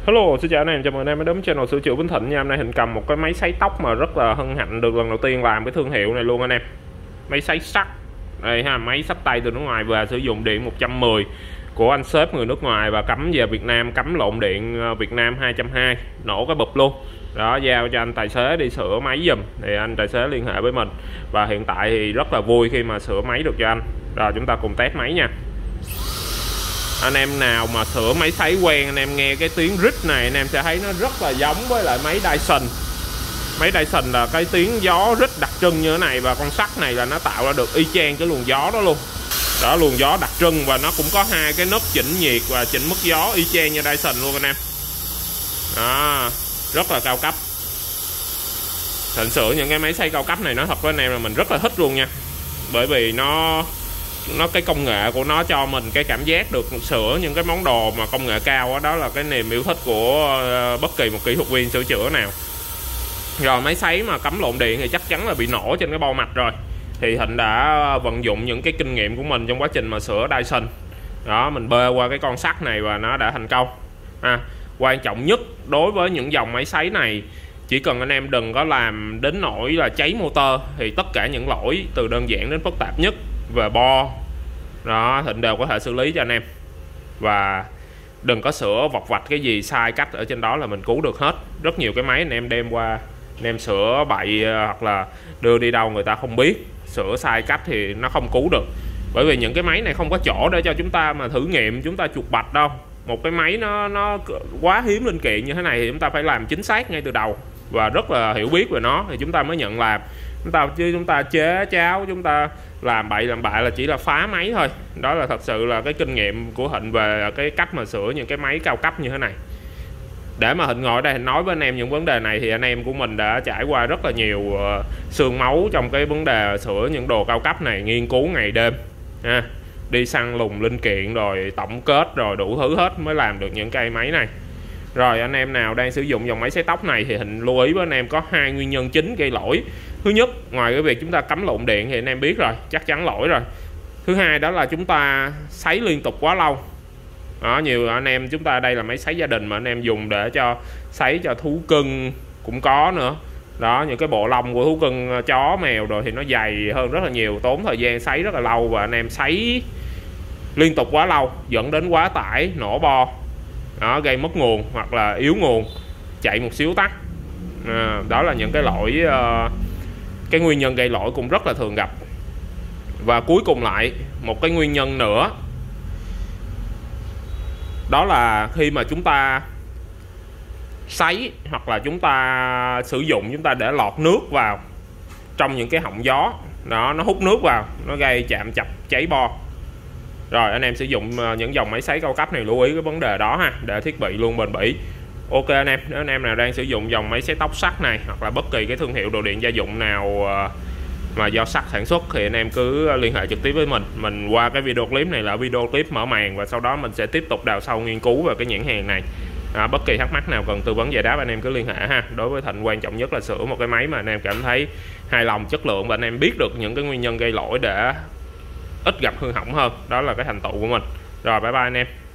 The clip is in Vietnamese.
Hello, xin chào anh em, chào mừng anh em đến channel sửa chữa Bến Thịnh nha. Hôm nay Thịnh cầm một cái máy sấy tóc mà rất là hân hạnh được lần đầu tiên làm cái thương hiệu này luôn anh em. Máy sấy sắt. Đây ha, máy xách tay từ nước ngoài và sử dụng điện 110 của anh sếp người nước ngoài và cắm về Việt Nam, cắm lộn điện Việt Nam 220, nổ cái bụp luôn. Đó, giao cho anh tài xế đi sửa máy giùm. Thì anh tài xế liên hệ với mình và hiện tại thì rất là vui khi mà sửa máy được cho anh. Rồi chúng ta cùng test máy nha. Anh em nào mà sửa máy sấy quen, anh em nghe cái tiếng rít này anh em sẽ thấy nó rất là giống với lại máy Dyson. Máy Dyson là cái tiếng gió rít đặc trưng như thế này, và con sắt này là nó tạo ra được y chang cái luồng gió đó luôn. Đó, luồng gió đặc trưng, và nó cũng có hai cái nấc chỉnh nhiệt và chỉnh mức gió y chang như Dyson luôn anh em. Đó, rất là cao cấp. Thịnh sửa những cái máy xay cao cấp này nói thật với anh em là mình rất là thích luôn nha. Bởi vì nó cái công nghệ của nó cho mình cái cảm giác được sửa những cái món đồ mà công nghệ cao đó, đó là cái niềm yêu thích của bất kỳ một kỹ thuật viên sửa chữa nào. Rồi máy sấy mà cắm lộn điện thì chắc chắn là bị nổ trên cái bo mạch rồi. Thì Thịnh đã vận dụng những cái kinh nghiệm của mình trong quá trình mà sửa Dyson. Đó, mình bê qua cái con sắt này và nó đã thành công. Quan trọng nhất đối với những dòng máy sấy này, chỉ cần anh em đừng có làm đến nỗi là cháy motor, thì tất cả những lỗi từ đơn giản đến phức tạp nhất về bo đó Thịnh đều có thể xử lý cho anh em. Và đừng có sửa vọc vạch cái gì sai cách ở trên đó là mình cứu được hết. Rất nhiều cái máy anh em đem qua, anh em sửa bậy hoặc là đưa đi đâu người ta không biết, sửa sai cách thì nó không cứu được. Bởi vì những cái máy này không có chỗ để cho chúng ta mà thử nghiệm, chúng ta chuột bạch đâu. Một cái máy nó quá hiếm linh kiện như thế này thì chúng ta phải làm chính xác ngay từ đầu và rất là hiểu biết về nó thì chúng ta mới nhận làm. Chúng ta chế cháo, chúng ta làm bậy làm bạ là chỉ là phá máy thôi. Đó là thật sự là cái kinh nghiệm của Thịnh về cái cách mà sửa những cái máy cao cấp như thế này. Để mà Thịnh ngồi đây Thịnh nói với anh em những vấn đề này thì anh em của mình đã trải qua rất là nhiều xương máu trong cái vấn đề sửa những đồ cao cấp này, nghiên cứu ngày đêm đi săn lùng linh kiện rồi tổng kết rồi đủ thứ hết mới làm được những cây máy này. Rồi anh em nào đang sử dụng dòng máy sấy tóc này thì Thịnh lưu ý với anh em có hai nguyên nhân chính gây lỗi. Thứ nhất, ngoài cái việc chúng ta cắm lộn điện thì anh em biết rồi, chắc chắn lỗi rồi. Thứ hai đó là chúng ta sấy liên tục quá lâu. Đó, nhiều anh em chúng ta đây là máy sấy gia đình mà anh em dùng để cho sấy cho thú cưng cũng có nữa. Đó, những cái bộ lông của thú cưng chó mèo rồi thì nó dày hơn rất là nhiều, tốn thời gian sấy rất là lâu, và anh em sấy liên tục quá lâu dẫn đến quá tải, nổ bo. Đó, gây mất nguồn hoặc là yếu nguồn, chạy một xíu tắt. Đó là những cái lỗi, cái nguyên nhân gây lỗi cũng rất là thường gặp. Và cuối cùng lại một cái nguyên nhân nữa, đó là khi mà chúng ta sấy hoặc là chúng ta sử dụng, chúng ta để lọt nước vào trong những cái họng gió đó, nó hút nước vào, nó gây chạm chập cháy bo. Rồi anh em sử dụng những dòng máy sấy cao cấp này lưu ý cái vấn đề đó ha, để thiết bị luôn bền bỉ. Ok anh em, nếu anh em nào đang sử dụng dòng máy sấy tóc sắt này hoặc là bất kỳ cái thương hiệu đồ điện gia dụng nào mà do sắt sản xuất thì anh em cứ liên hệ trực tiếp với mình. Mình qua cái video clip này là video clip mở màn, và sau đó mình sẽ tiếp tục đào sâu nghiên cứu về cái nhãn hàng này. Bất kỳ thắc mắc nào cần tư vấn giải đáp anh em cứ liên hệ ha. Đối với Thịnh quan trọng nhất là sửa một cái máy mà anh em cảm thấy hài lòng, chất lượng, và anh em biết được những cái nguyên nhân gây lỗi để ít gặp hư hỏng hơn. Đó là cái thành tựu của mình. Rồi bye bye anh em.